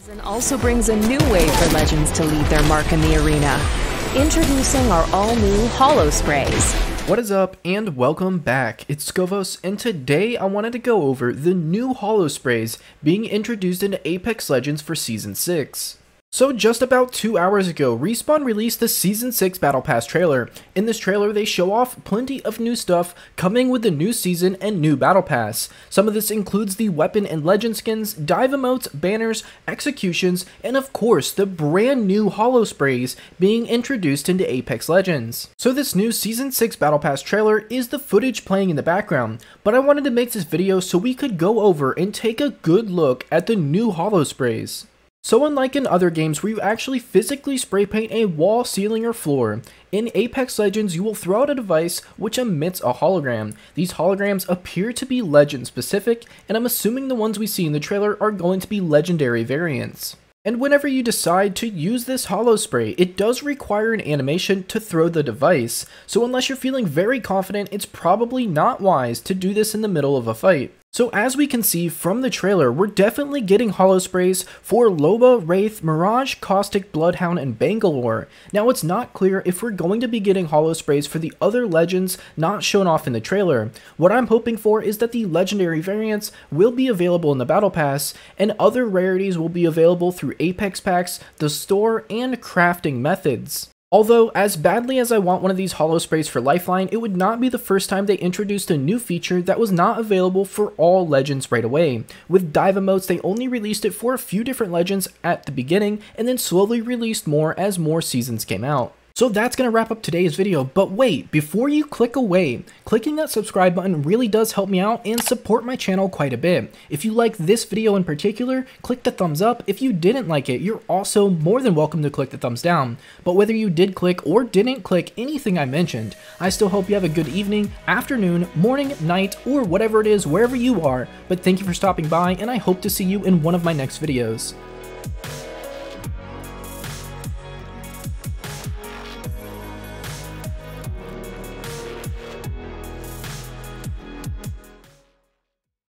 Season also brings a new way for Legends to leave their mark in the arena. Introducing our all-new HoloSprays. What is up and welcome back, it's Scovos, and today I wanted to go over the new HoloSprays being introduced into Apex Legends for Season 6. So just about 2 hours ago, Respawn released the Season 6 Battle Pass trailer. In this trailer, they show off plenty of new stuff coming with the new season and new Battle Pass. Some of this includes the weapon and legend skins, dive emotes, banners, executions, and of course, the brand new HoloSprays being introduced into Apex Legends. So this new Season 6 Battle Pass trailer is the footage playing in the background, but I wanted to make this video so we could go over and take a good look at the new HoloSprays. So unlike in other games where you actually physically spray paint a wall, ceiling, or floor, in Apex Legends you will throw out a device which emits a hologram. These holograms appear to be legend specific, and I'm assuming the ones we see in the trailer are going to be legendary variants. And whenever you decide to use this HoloSpray, it does require an animation to throw the device, so unless you're feeling very confident, it's probably not wise to do this in the middle of a fight. So as we can see from the trailer, we're definitely getting HoloSprays for Loba, Wraith, Mirage, Caustic, Bloodhound, and Bangalore. Now it's not clear if we're going to be getting HoloSprays for the other legends not shown off in the trailer. What I'm hoping for is that the legendary variants will be available in the Battle Pass, and other rarities will be available through Apex packs, the store, and crafting methods. Although, as badly as I want one of these HoloSprays for Lifeline, it would not be the first time they introduced a new feature that was not available for all legends right away. With dive emotes, they only released it for a few different legends at the beginning, and then slowly released more as more seasons came out. So that's going to wrap up today's video, but wait, before you click away, clicking that subscribe button really does help me out and support my channel quite a bit. If you like this video in particular, click the thumbs up. If you didn't like it, you're also more than welcome to click the thumbs down. But whether you did click or didn't click anything I mentioned, I still hope you have a good evening, afternoon, morning, night, or whatever it is wherever you are. But thank you for stopping by, and I hope to see you in one of my next videos.